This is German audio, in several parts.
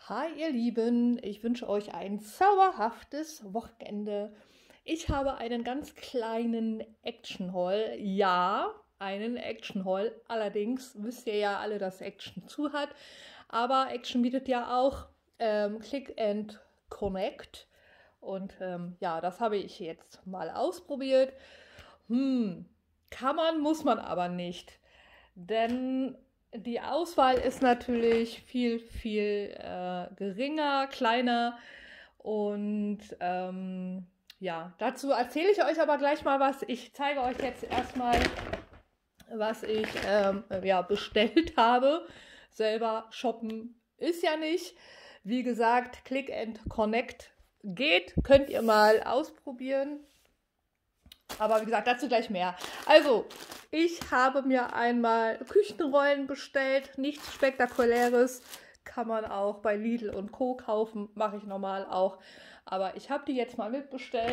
Hi ihr Lieben, ich wünsche euch ein zauberhaftes Wochenende. Ich habe einen ganz kleinen Action-Haul. Ja, einen Action-Haul. Allerdings wisst ihr ja alle, dass Action zu hat. Aber Action bietet ja auch Click and Connect. Und ja, das habe ich jetzt mal ausprobiert. Kann man, muss man aber nicht. Denn die Auswahl ist natürlich viel geringer, kleiner. Und ja, dazu erzähle ich euch aber gleich mal was. Ich zeige euch jetzt erstmal, was ich ja, bestellt habe. Selber shoppen ist ja nicht. Wie gesagt, Click and Connect geht. Könnt ihr mal ausprobieren. Aber wie gesagt, dazu gleich mehr. Also, ich habe mir einmal Küchenrollen bestellt. Nichts Spektakuläres. Kann man auch bei Lidl und Co. kaufen. Mache ich normal auch. Aber ich habe die jetzt mal mitbestellt.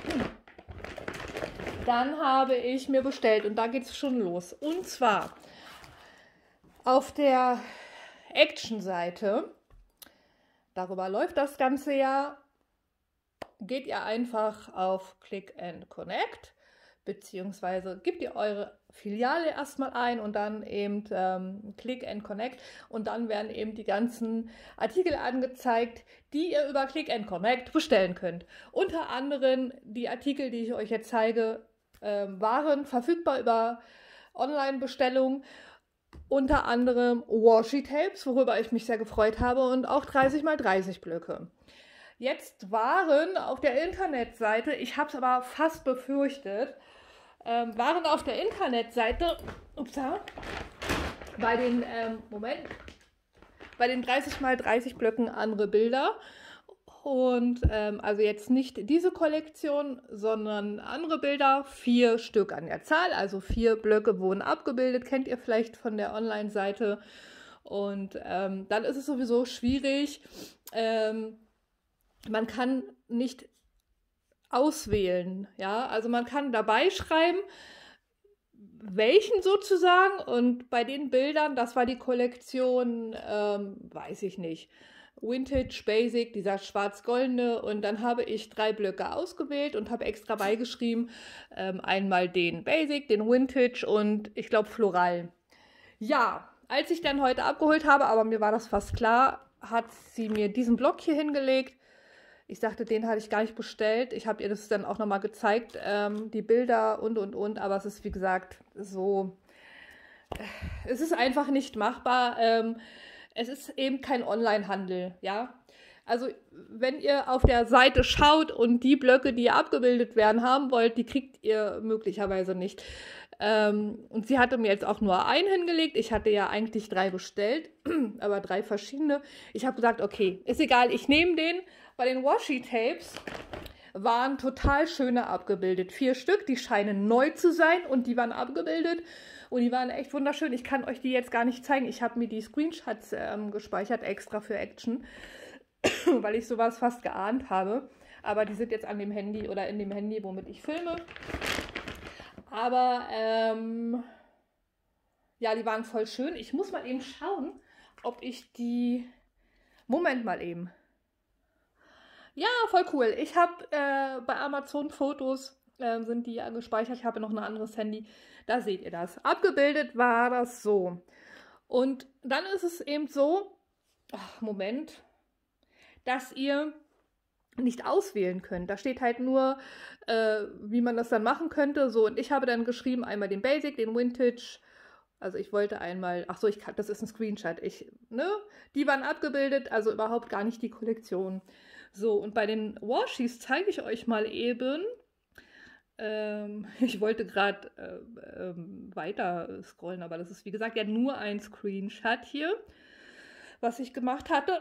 Dann habe ich mir bestellt und da geht es schon los. Und zwar auf der Action-Seite. Darüber läuft das Ganze ja. Geht ihr einfach auf Click and Connect, beziehungsweise gebt ihr eure Filiale erstmal ein und dann eben Click and Connect und dann werden eben die ganzen Artikel angezeigt, die ihr über Click and Connect bestellen könnt. Unter anderem die Artikel, die ich euch jetzt zeige, waren verfügbar über Online-Bestellung. Unter anderem Washi-Tapes, worüber ich mich sehr gefreut habe, und auch 30×30 Blöcke. Jetzt waren auf der Internetseite, ich habe es aber fast befürchtet, waren auf der Internetseite, bei den, bei den 30×30 Blöcken andere Bilder. Und also jetzt nicht diese Kollektion, sondern andere Bilder, 4 Stück an der Zahl, also 4 Blöcke wurden abgebildet, kennt ihr vielleicht von der Online-Seite. Und dann ist es sowieso schwierig, man kann nicht auswählen, ja, also man kann dabei schreiben, welchen sozusagen, und bei den Bildern, das war die Kollektion, weiß ich nicht, Vintage Basic, dieser schwarz-goldene, und dann habe ich 3 Blöcke ausgewählt und habe extra beigeschrieben, einmal den Basic, den Vintage und ich glaube Floral. Ja, als ich dann heute abgeholt habe, aber mir war das fast klar, hat sie mir diesen Block hier hingelegt. Ich sagte, den hatte ich gar nicht bestellt. Ich habe ihr das dann auch nochmal gezeigt, die Bilder und. Aber es ist, wie gesagt, so, es ist einfach nicht machbar. Es ist eben kein Online-Handel, ja. Also, wenn ihr auf der Seite schaut und die Blöcke, die abgebildet werden, haben wollt, die kriegt ihr möglicherweise nicht. Und sie hatte mir jetzt auch nur einen hingelegt. Ich hatte ja eigentlich 3 bestellt, aber 3 verschiedene. Ich habe gesagt, okay, ist egal, ich nehme den. Bei den Washi-Tapes waren total schöne abgebildet. 4 Stück, die scheinen neu zu sein und die waren abgebildet. Und die waren echt wunderschön. Ich kann euch die jetzt gar nicht zeigen. Ich habe mir die Screenshots gespeichert, extra für Action, weil ich sowas fast geahnt habe. Aber die sind jetzt an dem Handy oder in dem Handy, womit ich filme. Aber ja, die waren voll schön. Ich muss mal eben schauen, ob ich die... Moment mal eben. Ja, voll cool. Ich habe bei Amazon Fotos, sind die ja gespeichert. Ich habe noch ein anderes Handy. Da seht ihr das. Abgebildet war das so. Und dann ist es eben so, Moment, dass ihr nicht auswählen könnt. Da steht halt nur, wie man das dann machen könnte. So, und ich habe dann geschrieben, einmal den Basic, den Vintage. Also ich wollte einmal, das ist ein Screenshot. Die waren abgebildet, also überhaupt gar nicht die Kollektion. So, und bei den Washis zeige ich euch mal eben. Ich wollte gerade weiter scrollen, aber das ist, wie gesagt, ja nur ein Screenshot hier, was ich gemacht hatte.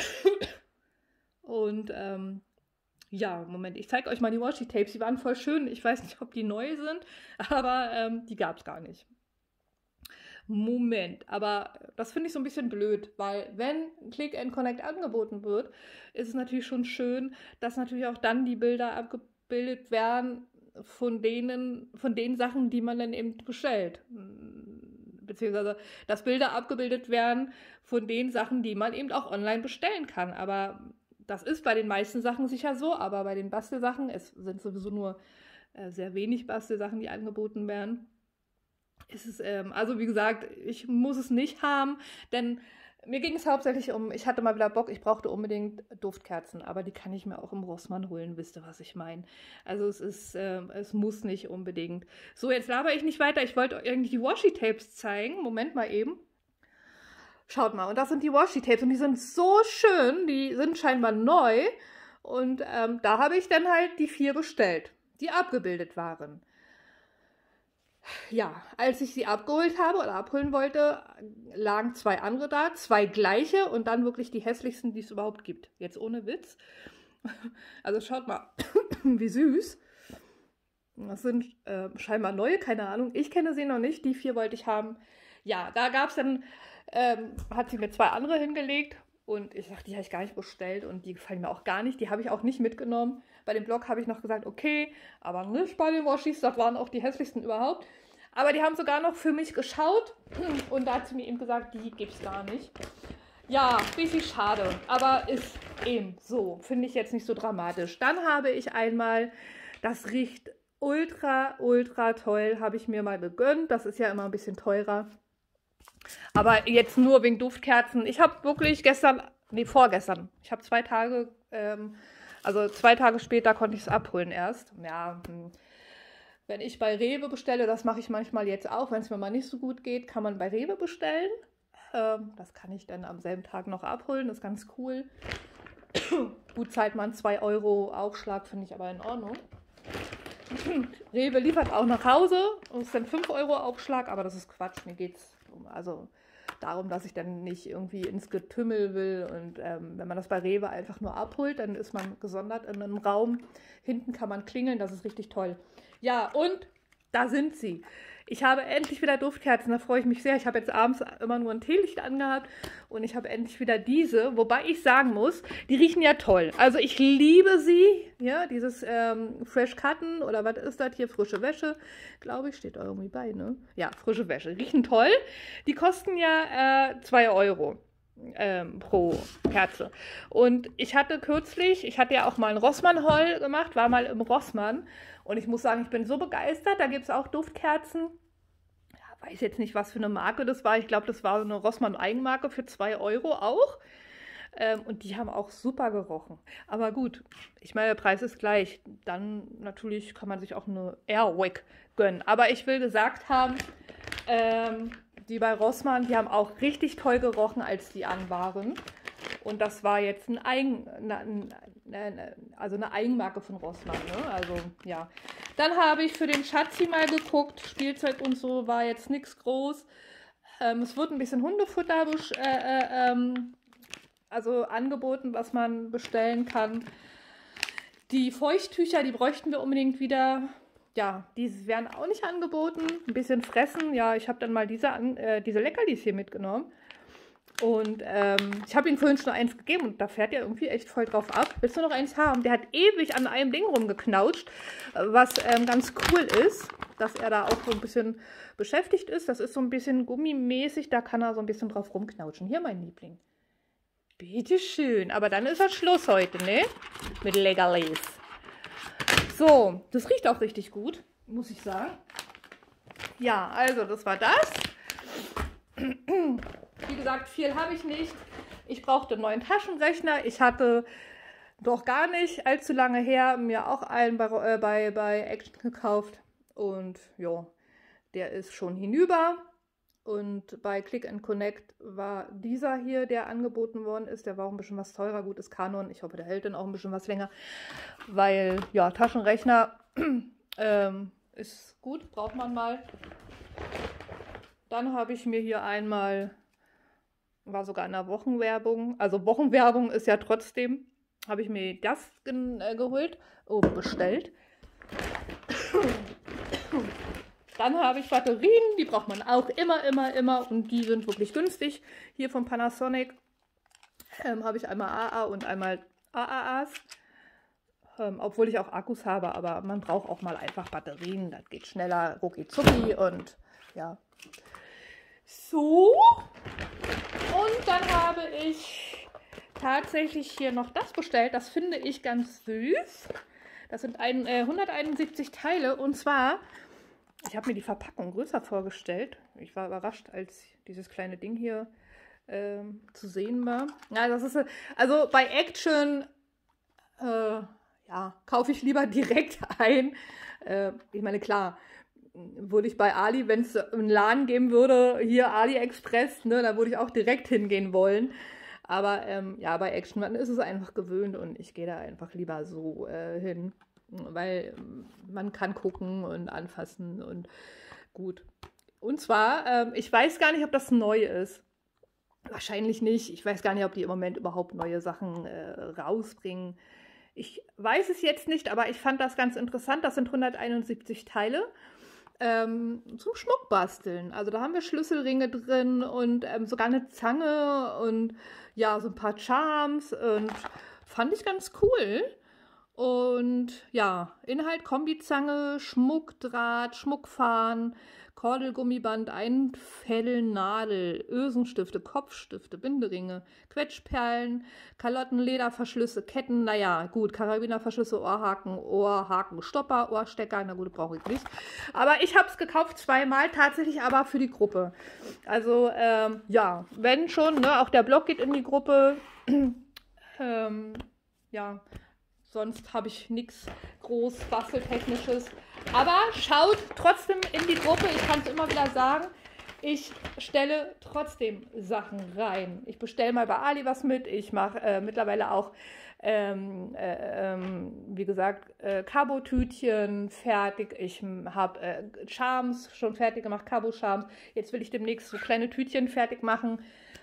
Und ja, Moment, ich zeige euch mal die Washi-Tapes. Die waren voll schön. Ich weiß nicht, ob die neu sind, aber die gab es gar nicht. Moment, aber das finde ich so ein bisschen blöd, weil wenn Click and Connect angeboten wird, ist es natürlich schon schön, dass natürlich auch dann die Bilder abgebildet werden von den Sachen, die man dann eben bestellt. beziehungsweise dass Bilder abgebildet werden von den Sachen, die man eben auch online bestellen kann. Aber das ist bei den meisten Sachen sicher so, aber bei den Bastelsachen, es sind sowieso nur sehr wenig Bastelsachen, die angeboten werden, ist es, also wie gesagt, ich muss es nicht haben, denn mir ging es hauptsächlich um, ich hatte mal wieder Bock, ich brauchte unbedingt Duftkerzen, aber die kann ich mir auch im Rossmann holen, wisst ihr, was ich meine. Also es muss nicht unbedingt. So, jetzt laber ich nicht weiter, ich wollte irgendwie die Washi-Tapes zeigen. Moment mal eben. Schaut mal, und das sind die Washi-Tapes und die sind so schön, die sind scheinbar neu und da habe ich dann halt die 4 bestellt, die abgebildet waren. Ja, als ich sie abgeholt habe oder abholen wollte, lagen 2 andere da, 2 gleiche und dann wirklich die hässlichsten, die es überhaupt gibt. Jetzt ohne Witz. Also schaut mal, wie süß. Das sind scheinbar neue, keine Ahnung. Ich kenne sie noch nicht, die 4 wollte ich haben. Ja, da gab es dann, hat sie mir 2 andere hingelegt und ich dachte, die habe ich gar nicht bestellt und die gefallen mir auch gar nicht. Die habe ich auch nicht mitgenommen. Bei dem Blog habe ich noch gesagt, okay, aber nicht bei den Waschis, das waren auch die hässlichsten überhaupt. Aber die haben sogar noch für mich geschaut und da hat sie mir eben gesagt, die gibt es gar nicht. Ja, bisschen schade, aber ist eben so. Finde ich jetzt nicht so dramatisch. Dann habe ich einmal, das riecht ultra, ultra toll, habe ich mir mal gegönnt. Das ist ja immer ein bisschen teurer. Aber jetzt nur wegen Duftkerzen. Ich habe wirklich vorgestern, ich habe 2 Tage, also 2 Tage später konnte ich es abholen erst. Ja, wenn ich bei Rewe bestelle, das mache ich manchmal jetzt auch, wenn es mir mal nicht so gut geht, kann man bei Rewe bestellen. Das kann ich dann am selben Tag noch abholen, das ist ganz cool. Gut zahlt man 2 Euro Aufschlag, finde ich aber in Ordnung. Rewe liefert auch nach Hause und ist dann 5 Euro Aufschlag, aber das ist Quatsch. Mir geht es darum, dass ich dann nicht irgendwie ins Getümmel will. Und wenn man das bei Rewe einfach nur abholt, dann ist man gesondert in einem Raum. Hinten kann man klingeln, das ist richtig toll. Ja, und da sind sie. Ich habe endlich wieder Duftkerzen, da freue ich mich sehr. Ich habe jetzt abends immer nur ein Teelicht angehabt und ich habe endlich wieder diese, wobei ich sagen muss, die riechen ja toll. Also ich liebe sie, ja, dieses Fresh Cotton oder was ist das hier, frische Wäsche, glaube ich, steht da irgendwie bei, ne? Ja, frische Wäsche, riechen toll. Die kosten ja 2 Euro. Pro Kerze. Und ich hatte ja auch mal einen Rossmann-Haul gemacht, war mal im Rossmann und ich muss sagen, ich bin so begeistert, da gibt es auch Duftkerzen. Ja, weiß jetzt nicht, was für eine Marke das war, ich glaube, das war eine Rossmann-Eigenmarke für 2 Euro auch. Und die haben auch super gerochen. Aber gut, ich meine, der Preis ist gleich. Dann natürlich kann man sich auch eine Airwick gönnen. Aber ich will gesagt haben, die bei Rossmann, die haben auch richtig toll gerochen, als die an waren. Und das war jetzt eine Eigenmarke von Rossmann. Ne? Also, ja. Dann habe ich für den Schatzi mal geguckt. Spielzeug und so war jetzt nichts groß. Es wird ein bisschen Hundefutter angeboten, was man bestellen kann. Die Feuchttücher, die bräuchten wir unbedingt wieder. Ja, die werden auch nicht angeboten. Ein bisschen fressen. Ja, ich habe dann mal diese Leckerlis hier mitgenommen. Und ich habe ihm vorhin schon eins gegeben und da fährt er irgendwie echt voll drauf ab. Willst du noch eins haben? Der hat ewig an einem Ding rumgeknautscht, was ganz cool ist, dass er da auch so ein bisschen beschäftigt ist. Das ist so ein bisschen gummimäßig, da kann er so ein bisschen drauf rumknautschen. Hier, mein Liebling. Bitteschön. Aber dann ist das Schluss heute, ne? Mit Leckerlis. So, das riecht auch richtig gut, muss ich sagen. Ja, also das war das. Wie gesagt, viel habe ich nicht. Ich brauchte einen neuen Taschenrechner. Ich hatte doch gar nicht allzu lange her mir auch einen bei Action gekauft. Und ja, der ist schon hinüber. Und bei Click & Connect war dieser hier, der angeboten worden ist. Der war auch ein bisschen was teurer. Gut, ist Canon. Ich hoffe, der hält dann auch ein bisschen was länger. Weil, ja, Taschenrechner ist gut, braucht man mal. Dann habe ich mir hier einmal, war sogar in der Wochenwerbung, also Wochenwerbung ist ja trotzdem, habe ich mir das geholt, bestellt. Dann habe ich Batterien, die braucht man auch immer und die sind wirklich günstig. Hier von Panasonic habe ich einmal AA und einmal AAAs. Obwohl ich auch Akkus habe, aber man braucht auch mal einfach Batterien. Das geht schneller, rucki zucki und ja. So. Und dann habe ich tatsächlich hier noch das bestellt. Das finde ich ganz süß. Das sind 171 Teile. Und zwar, ich habe mir die Verpackung größer vorgestellt. Ich war überrascht, als dieses kleine Ding hier zu sehen war. Ja, das ist, also bei Action, ja, kaufe ich lieber direkt ein. Ich meine, klar, würde ich bei Ali, wenn es einen Laden geben würde, hier AliExpress, ne, da würde ich auch direkt hingehen wollen. Aber ja, bei Action, man ist es einfach gewöhnt und ich gehe da einfach lieber so hin, weil man kann gucken und anfassen und gut. Und zwar, ich weiß gar nicht, ob das neu ist. Wahrscheinlich nicht. Ich weiß gar nicht, ob die im Moment überhaupt neue Sachen rausbringen. Ich weiß es jetzt nicht, aber ich fand das ganz interessant. Das sind 171 Teile zum Schmuckbasteln. Also da haben wir Schlüsselringe drin und sogar eine Zange und ja, so ein paar Charms und fand ich ganz cool. Und ja, Inhalt Kombizange, Schmuckdraht, Schmuckfahnen, Kordelgummiband, Einfellnadel, Ösenstifte, Kopfstifte, Binderinge, Quetschperlen, Kalotten, Lederverschlüsse, Ketten, naja, gut, Karabinerverschlüsse, Ohrhaken, Stopper, Ohrstecker, na gut, brauche ich nicht. Aber ich habe es gekauft zweimal, tatsächlich aber für die Gruppe. Also, ja, wenn schon, ne, auch der Blog geht in die Gruppe. Ja, sonst habe ich nichts groß basteltechnisches. Aber schaut trotzdem in die Gruppe. Ich kann es immer wieder sagen. Ich stelle trotzdem Sachen rein. Ich bestelle mal bei Ali was mit. Ich mache mittlerweile auch, wie gesagt, Cabo-Tütchen fertig. Ich habe Charms schon fertig gemacht, Cabo-Charms. Jetzt will ich demnächst so kleine Tütchen fertig machen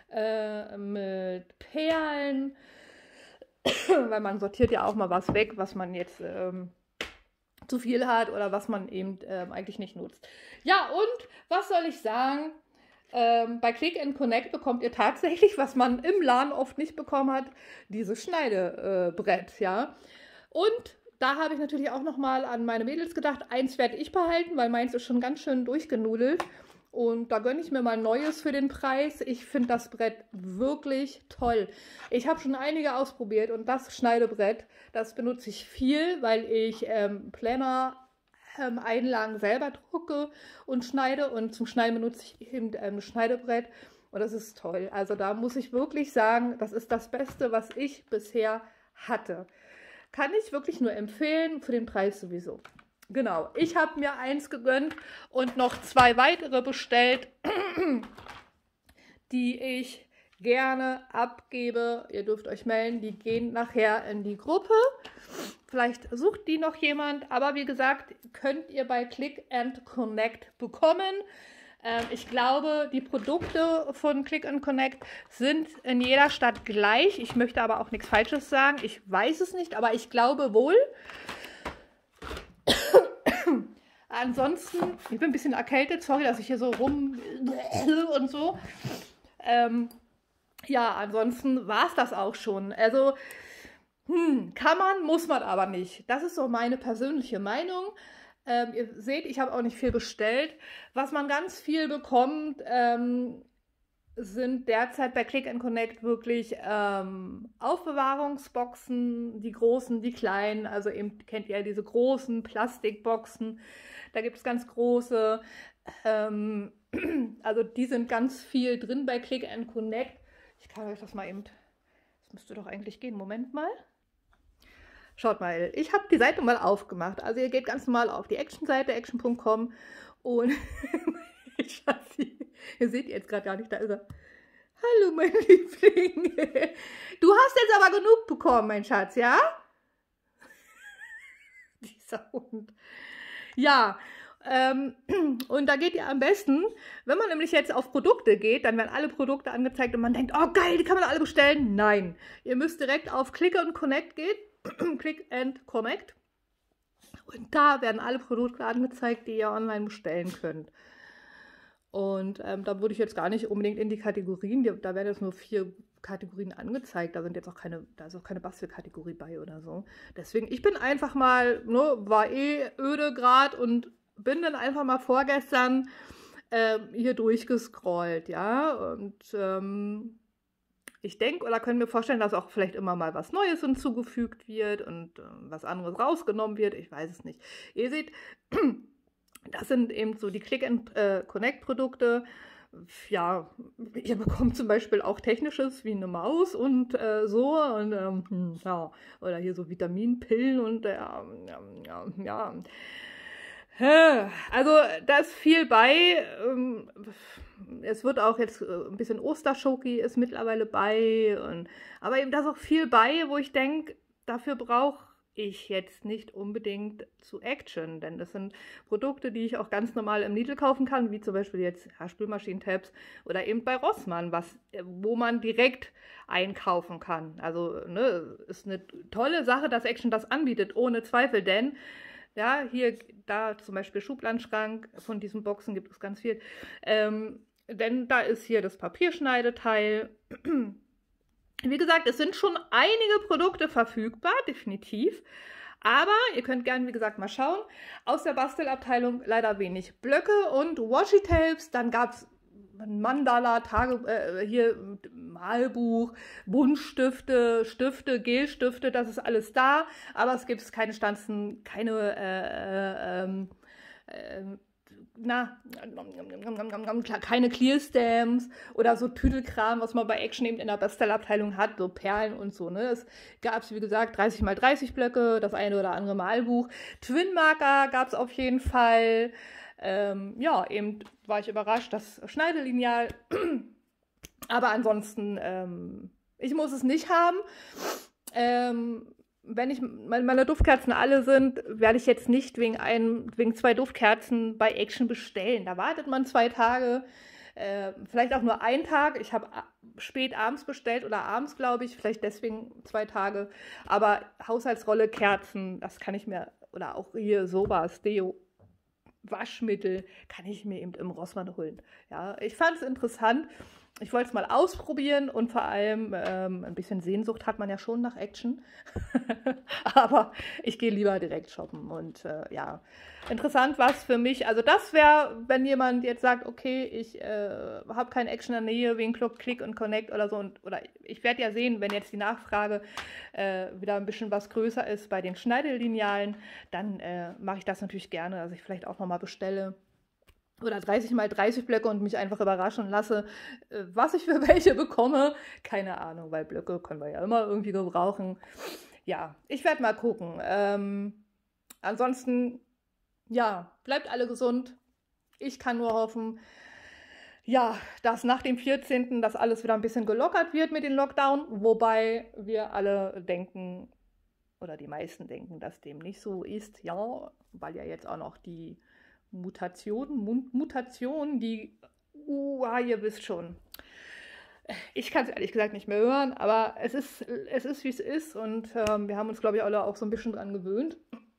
mit Perlen. Weil man sortiert ja auch mal was weg, was man jetzt zu viel hat oder was man eben eigentlich nicht nutzt. Ja, und was soll ich sagen? Bei Click and Connect bekommt ihr tatsächlich, was man im Laden oft nicht bekommen hat, dieses Schneidebrett, ja. Und da habe ich natürlich auch nochmal an meine Mädels gedacht. Eins werde ich behalten, weil meins ist schon ganz schön durchgenudelt. Und da gönne ich mir mal ein neues für den Preis. Ich finde das Brett wirklich toll. Ich habe schon einige ausprobiert und das Schneidebrett, das benutze ich viel, weil ich Planner-Einlagen selber drucke und schneide. Und zum Schneiden benutze ich eben ein Schneidebrett und das ist toll. Also da muss ich wirklich sagen, das ist das Beste, was ich bisher hatte. Kann ich wirklich nur empfehlen, für den Preis sowieso. Genau, ich habe mir eins gegönnt und noch 2 weitere bestellt, die ich gerne abgebe. Ihr dürft euch melden, die gehen nachher in die Gruppe. Vielleicht sucht die noch jemand, aber wie gesagt, könnt ihr bei Click and Connect bekommen. Ich glaube, die Produkte von Click and Connect sind in jeder Stadt gleich. Ich möchte aber auch nichts Falsches sagen. Ich weiß es nicht, aber ich glaube wohl. Ansonsten, ich bin ein bisschen erkältet, sorry, dass ich hier so rum und so. Ja, ansonsten war es das auch schon. Also, kann man, muss man aber nicht. Das ist so meine persönliche Meinung. Ihr seht, ich habe auch nicht viel bestellt. Was man ganz viel bekommt, sind derzeit bei Click and Connect wirklich Aufbewahrungsboxen, die großen, die kleinen, also eben kennt ihr diese großen Plastikboxen, da gibt es ganz große, also die sind ganz viel drin bei Click and Connect. Ich kann euch das mal eben, das müsste doch eigentlich gehen, Moment mal. Schaut mal, ich habe die Seite mal aufgemacht, also ihr geht ganz normal auf die Action-Seite, action.com und Schatzi, ihr seht jetzt gerade gar nicht, da ist er. Hallo, mein Liebling. Du hast jetzt aber genug bekommen, mein Schatz, ja? Dieser Hund. Ja, und da geht ihr am besten, wenn man nämlich jetzt auf Produkte geht, dann werden alle Produkte angezeigt und man denkt, oh geil, die kann man alle bestellen. Nein, ihr müsst direkt auf Click and Connect gehen. Click and Connect. Und da werden alle Produkte angezeigt, die ihr online bestellen könnt. Und da würde ich jetzt gar nicht unbedingt in die Kategorien, da werden jetzt nur 4 Kategorien angezeigt, da ist auch keine Bastelkategorie bei oder so. Deswegen, ich bin einfach mal, ne, war öde gerade und bin dann einfach mal vorgestern hier durchgescrollt, ja, und ich denke oder können mir vorstellen, dass auch vielleicht immer mal was Neues hinzugefügt wird und was anderes rausgenommen wird, ich weiß es nicht. Ihr seht, das sind eben so die Click-and-Connect-Produkte. Ja, ihr bekommt zum Beispiel auch Technisches wie eine Maus und so und ja, oder hier so Vitaminpillen und ja. Also da ist viel bei. Es wird auch jetzt ein bisschen Osterschoki ist mittlerweile bei. Aber eben da ist auch viel bei, wo ich denke, dafür brauche ich jetzt nicht unbedingt zu Action. Denn das sind Produkte, die ich auch ganz normal im Lidl kaufen kann, wie zum Beispiel jetzt Spülmaschinentabs oder eben bei Rossmann, wo man direkt einkaufen kann. Also ne, ist eine tolle Sache, dass Action das anbietet, ohne Zweifel, denn ja, da zum Beispiel Schubladenschrank, von diesen Boxen gibt es ganz viel. Denn da ist hier das Papierschneideteil. Wie gesagt, es sind schon einige Produkte verfügbar, definitiv. Aber ihr könnt gerne, wie gesagt, mal schauen. Aus der Bastelabteilung leider wenig Blöcke und Washi-Tapes. Dann gab es Mandala, hier Malbuch, Buntstifte, Stifte, Gelstifte, das ist alles da, aber es gibt keine Stanzen, keine keine Clear-Stamps oder so Tüdelkram, was man bei Action eben in der Bastelabteilung hat, so Perlen und so. Ne? Es gab, wie gesagt, 30x30 Blöcke, das eine oder andere Malbuch. Twin-Marker gab es auf jeden Fall. Ja, eben war ich überrascht, das Schneidelineal. Aber ansonsten, ich muss es nicht haben. Wenn meine Duftkerzen alle sind, werde ich jetzt nicht wegen 2 Duftkerzen bei Action bestellen. Da wartet man 2 Tage, vielleicht auch nur 1 Tag. Ich habe spät abends bestellt oder abends, glaube ich, vielleicht deswegen 2 Tage. Aber Haushaltsrolle, Kerzen, das kann ich mir, oder auch hier sowas, Deo, Waschmittel kann ich mir eben im Rossmann holen. Ja, ich fand es interessant. Ich wollte es mal ausprobieren und vor allem ein bisschen Sehnsucht hat man ja schon nach Action. Aber ich gehe lieber direkt shoppen und ja, interessant war es für mich. Also das wäre, wenn jemand jetzt sagt, okay, ich habe keine Action in der Nähe wegen Click und Connect oder so. Oder ich werde ja sehen, wenn jetzt die Nachfrage wieder ein bisschen was größer ist bei den Schneidelinealen, dann mache ich das natürlich gerne, dass ich vielleicht auch nochmal bestelle. Oder 30x30 Blöcke und mich einfach überraschen lasse, was ich für welche bekomme. Keine Ahnung, weil Blöcke können wir ja immer irgendwie gebrauchen. Ja, ich werde mal gucken. Ansonsten, ja, bleibt alle gesund. Ich kann nur hoffen, ja, dass nach dem 14. das alles wieder ein bisschen gelockert wird mit dem Lockdown. Wobei wir alle denken, oder die meisten denken, dass dem nicht so ist. Ja, weil ja jetzt auch noch die Mutationen, die, ihr wisst schon. Ich kann es ehrlich gesagt nicht mehr hören, aber es ist wie es ist und wir haben uns, glaube ich, alle auch so ein bisschen dran gewöhnt.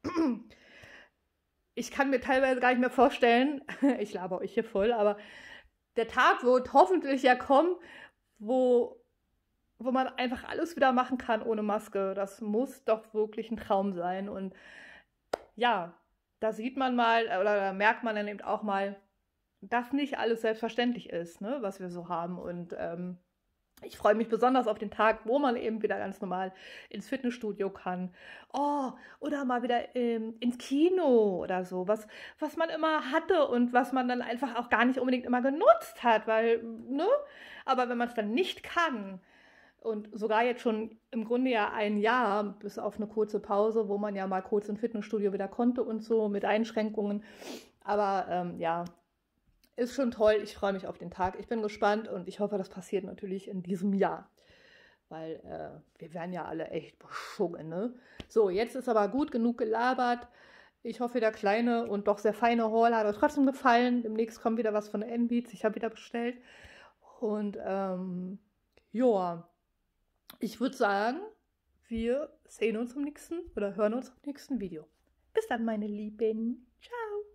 Ich kann mir teilweise gar nicht mehr vorstellen, ich laber euch hier voll, aber der Tag wird hoffentlich ja kommen, wo man einfach alles wieder machen kann ohne Maske. Das muss doch wirklich ein Traum sein und ja, da sieht man mal, oder da merkt man dann eben auch mal, dass nicht alles selbstverständlich ist, ne, was wir so haben. Und ich freue mich besonders auf den Tag, wo man eben wieder ganz normal ins Fitnessstudio kann. Oh, oder mal wieder ins Kino oder so, was man immer hatte und was man dann einfach auch gar nicht unbedingt immer genutzt hat, weil, ne, aber wenn man es dann nicht kann, und sogar jetzt schon im Grunde ja 1 Jahr, bis auf eine kurze Pause, wo man ja mal kurz ins Fitnessstudio wieder konnte und so mit Einschränkungen. Aber ja, ist schon toll. Ich freue mich auf den Tag. Ich bin gespannt und ich hoffe, das passiert natürlich in diesem Jahr. Weil wir werden ja alle echt beschwungen, ne? So, jetzt ist aber gut genug gelabert. Ich hoffe, der kleine und doch sehr feine Haul hat euch trotzdem gefallen. Demnächst kommt wieder was von N-Beats. Ich habe wieder bestellt. Und ja. Ich würde sagen, wir sehen uns im nächsten oder hören uns im nächsten Video. Bis dann, meine Lieben. Ciao.